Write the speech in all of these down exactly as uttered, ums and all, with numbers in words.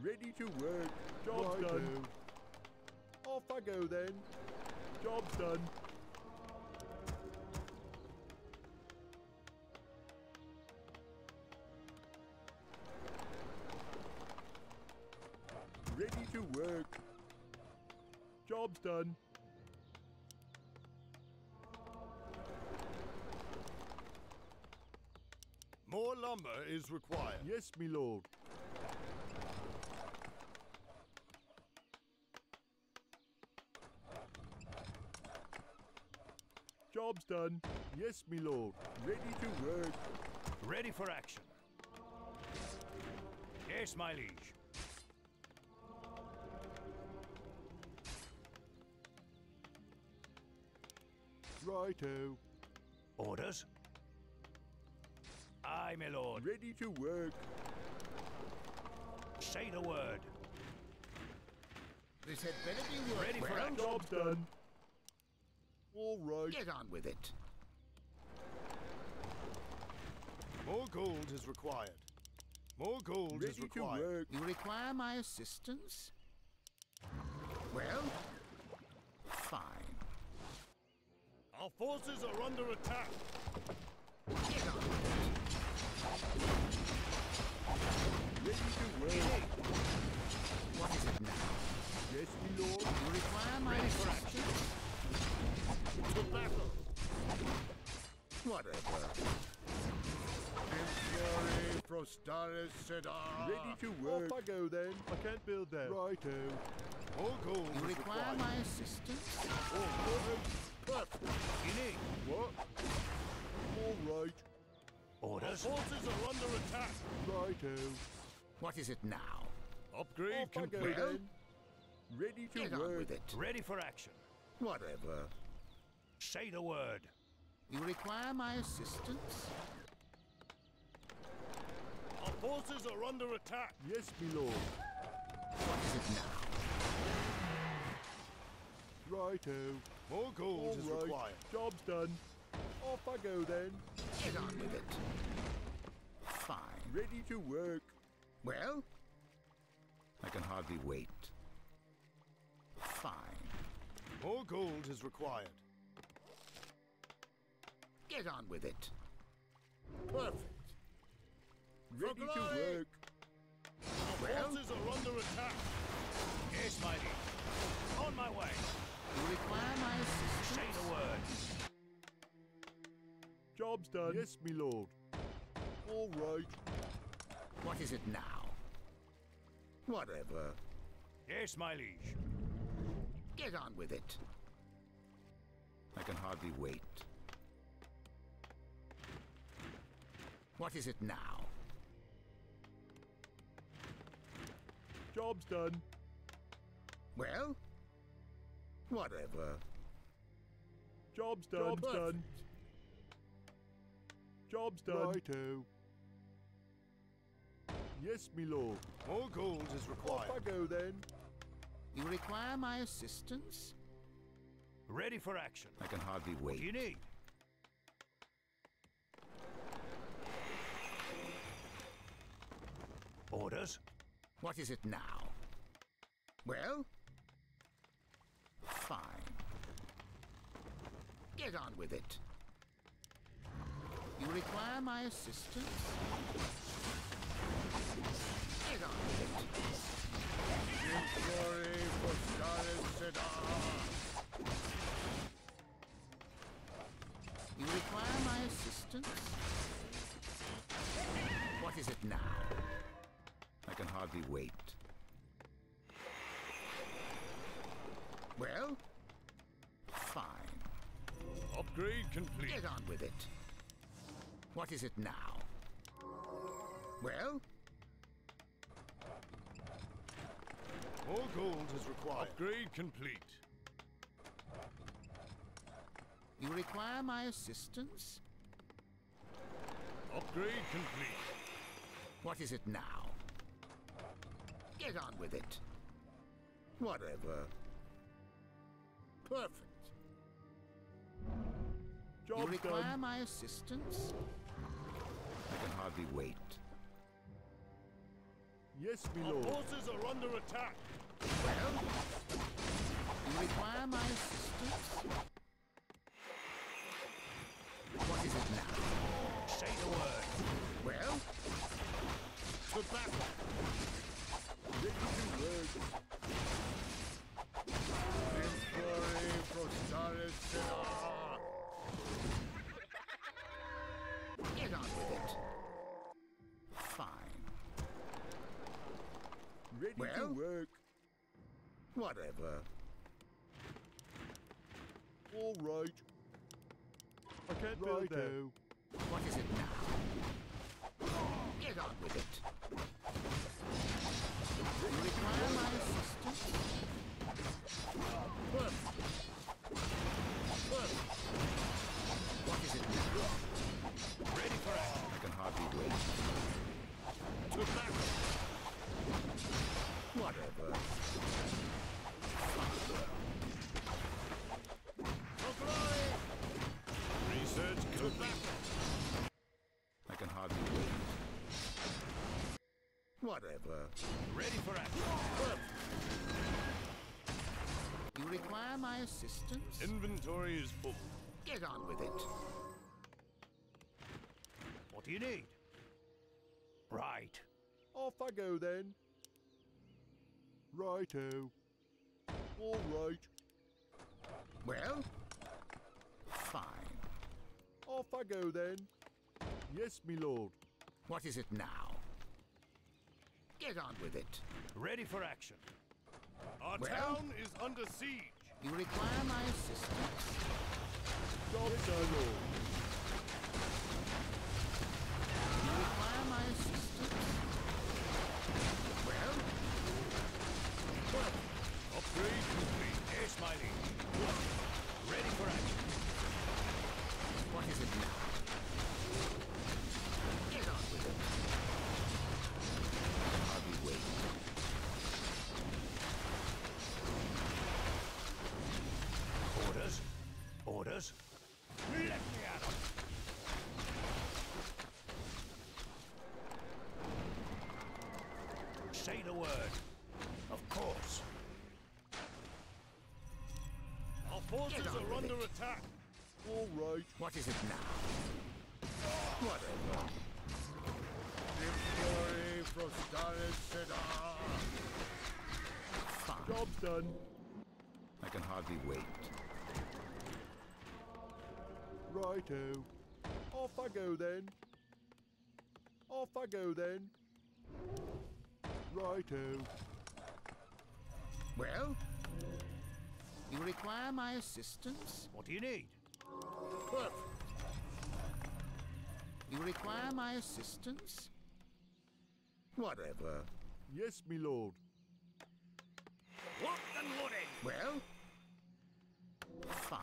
Ready to work. Job's Righto. done. Off I go then. Job's done. Ready to work. Job's done. More lumber is required. Yes, me lord. Job's done. Yes, me lord. Ready to work. Ready for action. Yes, my liege. Righto. Orders? Aye, my lord. Ready to work. Say the word. This had better be work. Ready for well, action. Job's done. All right. Get on with it. More gold is required. More gold is Ready to required. work. You require my assistance? Well, fine. Our forces are under attack. Get on with Ready to work. it. What is it now? Yes, me lord. You require my Ready for assistance? To battle. Whatever. Fury Frostaris Sedar. Ready to work. Off I go then. I can't build there. Righto. More gold You is require required. my assistance? Perfect. You need. What? All right. Our Orders? forces are under attack. Righto. What is it now? Upgrade Off I go complete. Well, then. Ready to Get on work. with it. Ready for action. Whatever. Say the word. You require my assistance? Our forces are under attack. Yes, me lord. What is it now? Righto. More gold All is right. required. Job's done. Off I go then. Get on with it. Fine. Ready to work. Well, I can hardly wait. Fine. More gold is required. Get on with it. Perfect. Ready to glory. work. Our Well? forces are under attack. Yes, my liege. On my way. You require my assistance? Say the word. Job's done. Yes, me lord. All right. What is it now? Whatever. Yes, my liege. Get on with it. I can hardly wait. What is it now? Job's done. Well, whatever. Job's done. Job's done. Job's done. Righto. Yes, me lord. More gold is Off required. I go then. You require my assistance? Ready for action. I can hardly What do you wait. need? Orders? What is it now? Well, fine. Get on with it. You require my assistance? Get on with it. Fury Frostaris Sedar. You require my assistance? What is it now? I can hardly wait. Well, fine. Upgrade complete. Get on with it. What is it now? Well, More gold is required. Upgrade complete. you require my assistance? Upgrade complete. What is it now? Get on with it. Whatever. Perfect. You Job's require done. my assistance? I can hardly wait. Yes, my Our lord. forces are under attack. Well, you require my assistance? What is it now? Say the word. Well, To battle. Ready to work. Victory for Staris Senar. get on with it. Fine. Ready Well? to work. Whatever. All right. I can't build now. What is it now? Get on with it. You require my assistance? Perfect. Perfect. What is it now? Ready for action. I can hardly wait. To battle. Whatever. For glory. Research complete. I can hardly wait. Whatever. Ready for action. You require my assistance? Inventory is full. Get on with it. What do you need? Right. Off I go then. Righto. All right. Well, fine. Off I go then. Yes, my lord. What is it now? Get on with it. Ready for action. Our Well? town is under siege. You require my assistance? Job done. You require my assistance? Well? Well, Upgrade complete. Yes, my liege. Ready for action. what is it now? Get on with it. Hardly wait. Orders. Orders. Let me at 'em. Say the word. Of course. Our forces Get on are with under it. attack. All right. What is it now? Whatever. Victory for Staris Senar. Fine. Job's done. I can hardly wait. Righto. Off I go then. Off I go then. Righto. Well? You require my assistance? What do you need? Perfect. You require my assistance? Whatever. Yes, my lord. Locked and loaded. Well? Fine.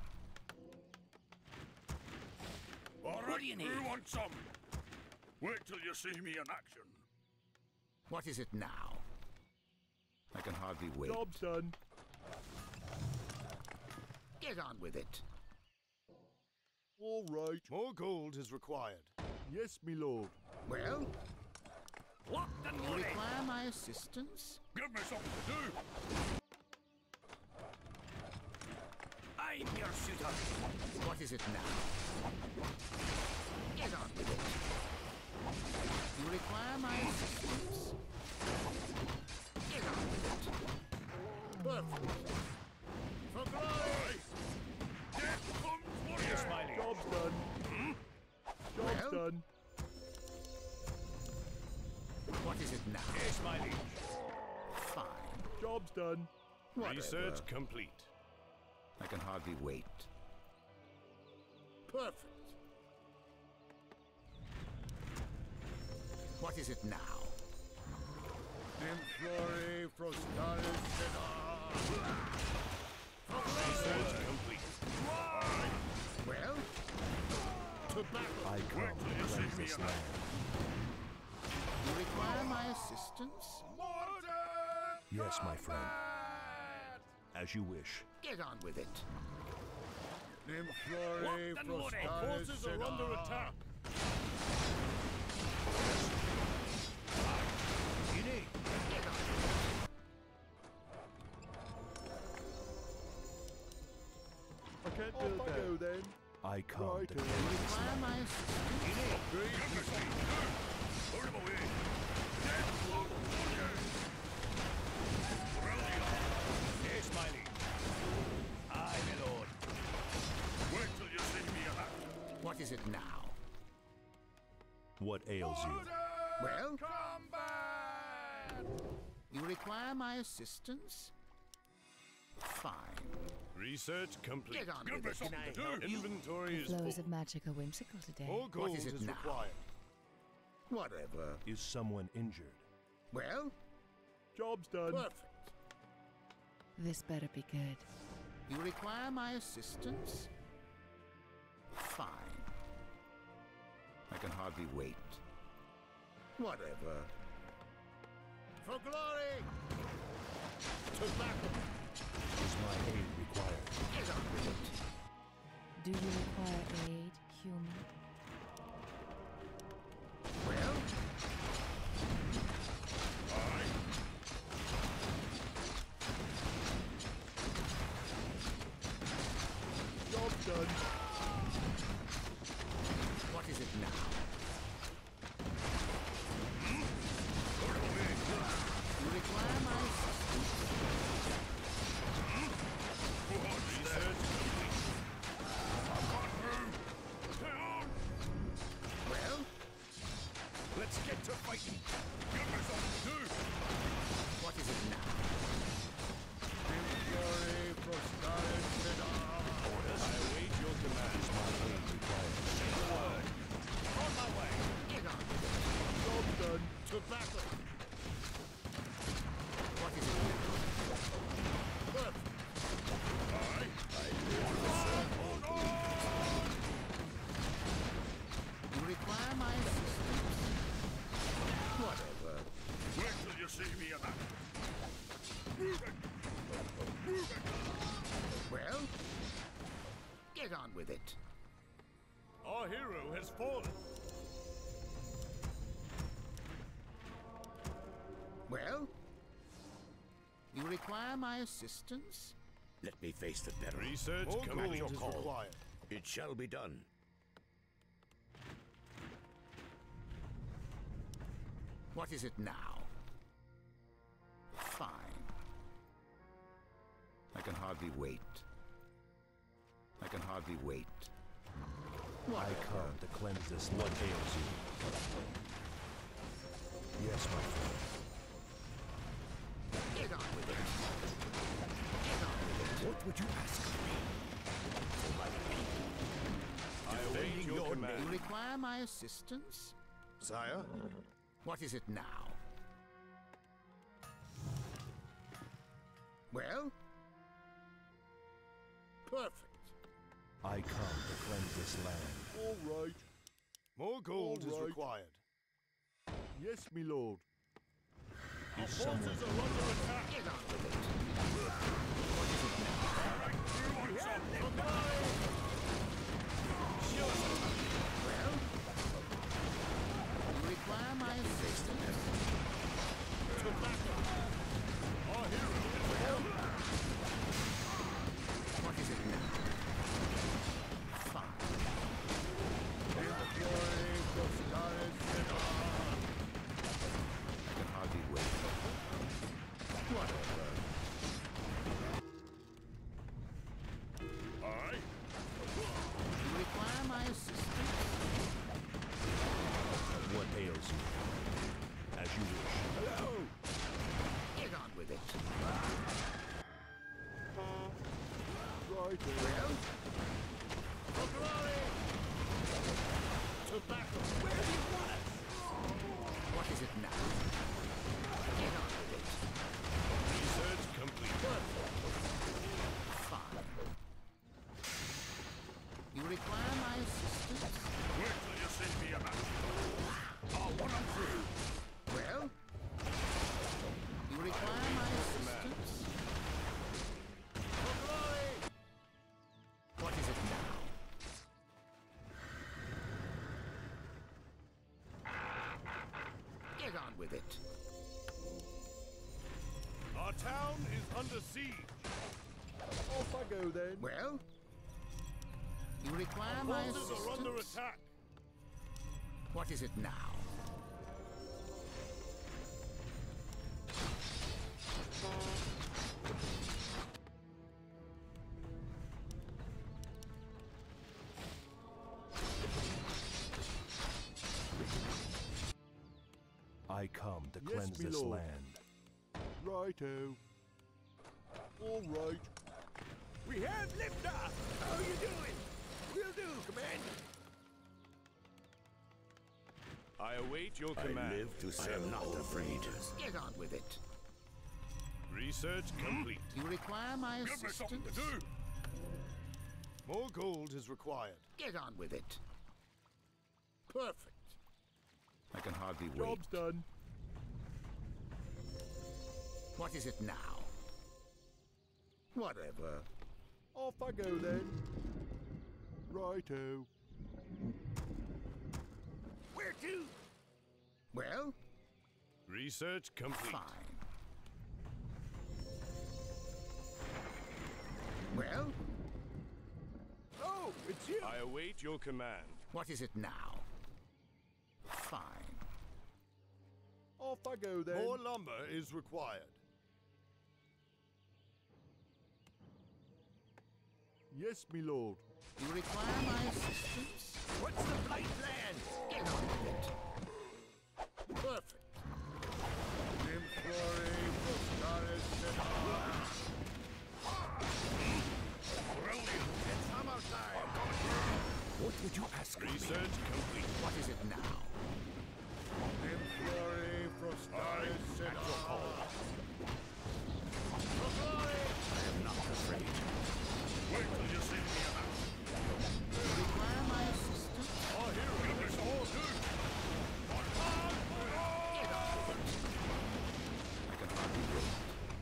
All right, What do you need? who wants some? Wait till you see me in action. What is it now? I can hardly wait. Job's done. Get on with it. All right. More gold is required. Yes, my lord. Well? Locked and You loaded. require my assistance? Give me something to do. I'm your shooter. What is it now? Get on with it. You require my assistance? Get on with it. Perfect. For glory! Death comes for Yes, you! my liege. Job's done. Job's Well? done. What is it now? Yes, my liege. Fine. Job's done. Whatever. Research complete. I can hardly wait. Perfect. What is it now? Victory for Staris Senar. Research complete. Well? To battle. Wait till you see me in action. You require my assistance? Yes, my friend. As you wish. Get on with it. Victory Locked and for loaded. Our Staris forces are under Senar. attack. You Can't build that. Off I go then. I come Right, to uh, claim this Require land. my assistance. Put him away. Dead soldiers. Yes, my liege. Aye, my lord. Wait till you see me in action. What is it now? What ails you? Well? Combat! You require my assistance? Fine. Research complete. Get on Give with me it. something to do. Inventory The is flows full. of magic are whimsical today. More gold is is, it now? required. Whatever. Is someone injured? Well? Job's done. Perfect. This better be good. You require my assistance? Fine. I can hardly wait. Whatever. For glory! To battle! Is my aid required? Get on with it. Do you require aid, human? Well? Job's done. What is it now? You require my assistance? Research Well? Let's get to fighting. Give me something to do. What is it now? Glory for Scarlet orders. I await your commands. Is my aid required? Say the word. On my way. Get on with it. Job's done. To battle! What is it now? Perfect. You require my assistance? Whatever. Wait till you see me in action. Moving. Moving. Well? Get on with it. Our hero has fallen. Well? You require my assistance? Let me face the terror. Research More complete gold is is required. required. It shall be done. What is it now? Fine. I can hardly wait. I can hardly wait. I come to cleanse this land. What ails you? Yes, my friend. Get on with it. Get on with it. What would you ask of me? For my people. I await Defending your your command. You require my assistance? Sire? What is it now? Well? Perfect. I come to cleanse this land. All right. More gold All is right. required. Yes, me lord. Is someone Forces are under attack. Get on with it. What is it now? Well? You require my assistance? To battle. Our hero is Well? What is it now? Fine. Glory for Scarlet I can hardly wait. Whatever. Aye. You require my assistance? what ails you. As you wish. Hello! Get on with it. Right. Well? For glory! To battle! Where do you want us? What is it now? Get on with it. research complete. Fine. You require my assistance? Wait till you see me in action. I'll run 'em through. Well? You require my assistance? For glory! What is it now? Get on with it. Our town is under siege. Off I go then. Well? You require Our my forces assistance? are under attack. What is it now? I come to Yes, cleanse me this lord. land. Righto. All right. We have liftoff! How are you doing? Will do, Commander. I await your I command. live to serve. I am not afraid. Get on with it. Research complete. You require my Give me assistance? something to do. More gold is required. Get on with it. Perfect. I can hardly wait. Job's done. What is it now? Whatever. Off I go then. Righto. Where to? Well, Research complete. fine. Well, Oh, it's you. I await your command. what is it now? Fine. Off I go then. More lumber is required. Yes, me lord. You require my assistance? What's the flight plan? Get on with it. Perfect. It's hammer time. What would you ask me? Research complete. What is it now? I am not afraid. Wait till you see me about. You require my assistance? Our hero Give us all due. Get on with it. I can hardly wait.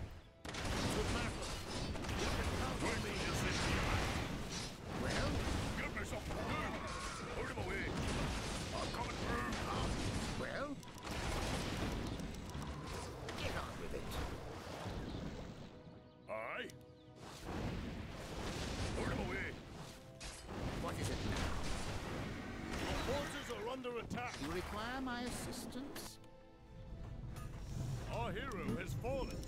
Wait till you see me about. Well, Give me something to do. Put him away. I'm coming through. well. Get on with it. Aye. Put him away. What is it now? Your forces are under attack. You require my assistance? Our hero has fallen.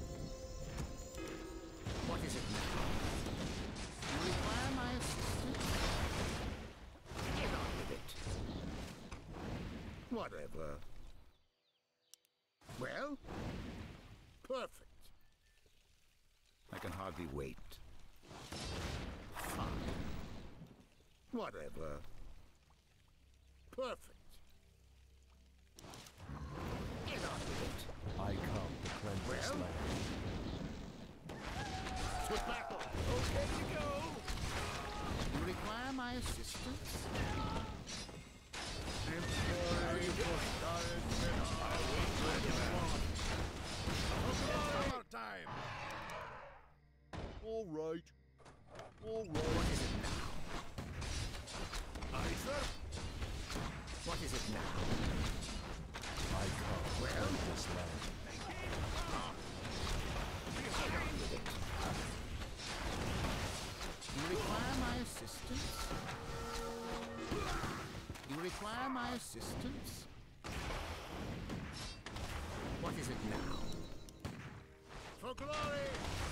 What is it now? You require my assistance? Get on with it. Whatever. Well, perfect. I can hardly wait. Fine. Whatever. Perfect. Get on with it. I come to cleanse this Well? land. Swift battle. Okay to go. You require my assistance? Hammer time. All right. All What right. is it now? Aye, sir. What is it now? I come to Well? cleanse this land. Get on with it. You require my assistance? You require my assistance? What is it now? For glory.